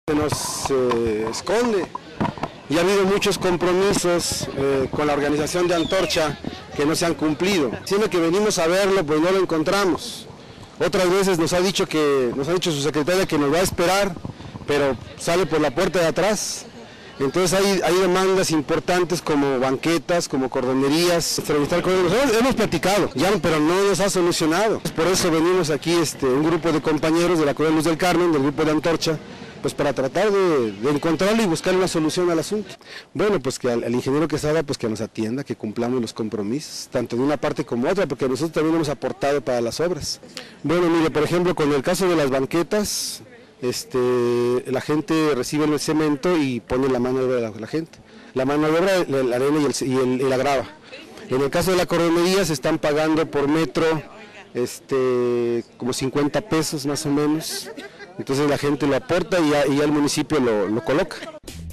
Nos esconde. Y ha habido muchos compromisos con la organización de Antorcha que no se han cumplido. Siempre que venimos a verlo, pues no lo encontramos. Otras veces nos ha dicho su secretaria que nos va a esperar, pero sale por la puerta de atrás. Entonces hay demandas importantes como banquetas, como cordonerías. Hemos platicado, ya, pero no nos ha solucionado. Por eso venimos aquí un grupo de compañeros de la Colonia Luz del Carmen, del grupo de Antorcha, pues para tratar de encontrarle y buscar una solución al asunto. Bueno, pues que al ingeniero Quesada, pues que nos atienda, que cumplamos los compromisos, tanto de una parte como otra, porque nosotros también hemos aportado para las obras. Bueno, mire, por ejemplo, con el caso de las banquetas, la gente recibe el cemento y pone la mano de obra de la gente. La mano de obra, la arena y la grava. En el caso de la cordonería se están pagando por metro como 50 pesos más o menos. Entonces la gente lo aporta y ya el municipio lo coloca.